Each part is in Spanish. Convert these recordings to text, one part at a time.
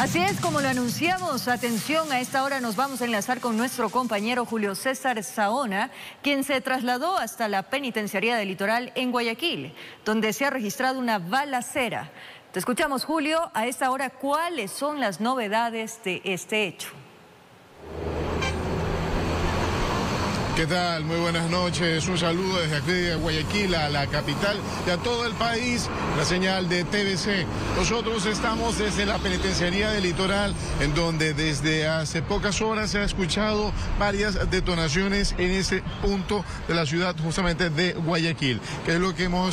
Así es, como lo anunciamos, atención, a esta hora nos vamos a enlazar con nuestro compañero Julio César Saona, quien se trasladó hasta la penitenciaría del Litoral en Guayaquil, donde se ha registrado una balacera. Te escuchamos, Julio, a esta hora, ¿cuáles son las novedades de este hecho? ¿Qué tal? Muy buenas noches. Un saludo desde aquí de Guayaquil a la capital y a todo el país, la señal de TVC. Nosotros estamos desde la penitenciaría del Litoral, en donde desde hace pocas horas se ha escuchado varias detonaciones en ese punto de la ciudad justamente de Guayaquil. Lo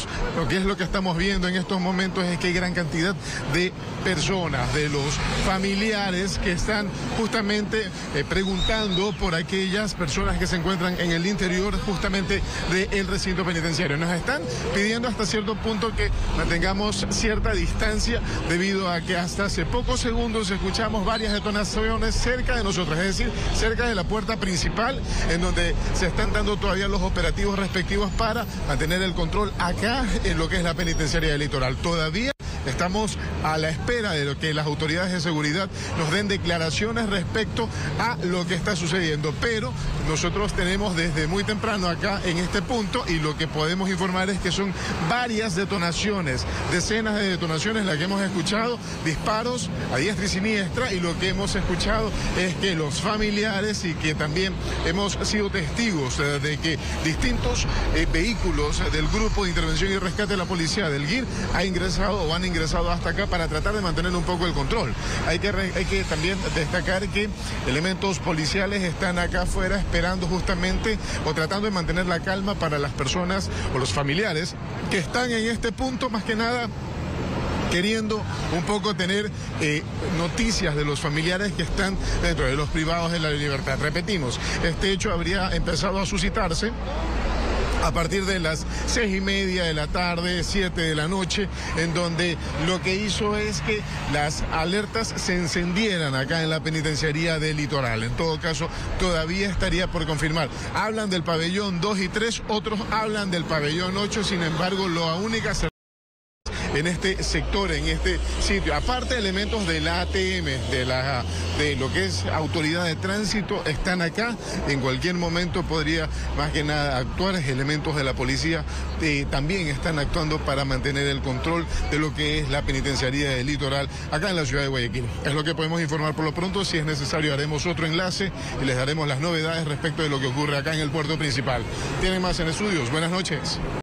que estamos viendo en estos momentos es que hay gran cantidad de personas, de los familiares que están justamente preguntando por aquellas personas que se encuentran en el interior justamente del recinto penitenciario. Nos están pidiendo hasta cierto punto que mantengamos cierta distancia debido a que hasta hace pocos segundos escuchamos varias detonaciones cerca de nosotros, es decir, cerca de la puerta principal, en donde se están dando todavía los operativos respectivos para mantener el control acá en lo que es la penitenciaría del Litoral. Todavía estamos a la espera de lo que las autoridades de seguridad nos den declaraciones respecto a lo que está sucediendo, pero nosotros tenemos desde muy temprano acá en este punto y lo que podemos informar es que son varias detonaciones, decenas de detonaciones las que hemos escuchado, disparos a diestra y siniestra, y lo que hemos escuchado es que los familiares y que también hemos sido testigos de que distintos vehículos del Grupo de Intervención y Rescate de la Policía del GIR han ingresado hasta acá para tratar de mantener un poco el control. Hay que también destacar que elementos policiales están acá afuera esperando justamente o tratando de mantener la calma para las personas o los familiares que están en este punto, más que nada queriendo un poco tener noticias de los familiares que están dentro de los privados de la libertad. Repetimos, este hecho habría empezado a suscitarse a partir de las 6:30 de la tarde, 7 de la noche, en donde lo que hizo es que las alertas se encendieran acá en la penitenciaría del Litoral. En todo caso, todavía estaría por confirmar. Hablan del pabellón 2 y 3, otros hablan del pabellón 8, sin embargo, la única en este sector, en este sitio, aparte de elementos del ATM, de lo que es autoridad de tránsito, están acá. En cualquier momento podría más que nada actuar. Elementos de la policía también están actuando para mantener el control de lo que es la penitenciaría del Litoral acá en la ciudad de Guayaquil. Es lo que podemos informar por lo pronto. Si es necesario haremos otro enlace y les daremos las novedades respecto de lo que ocurre acá en el puerto principal. Tienen más en estudios. Buenas noches.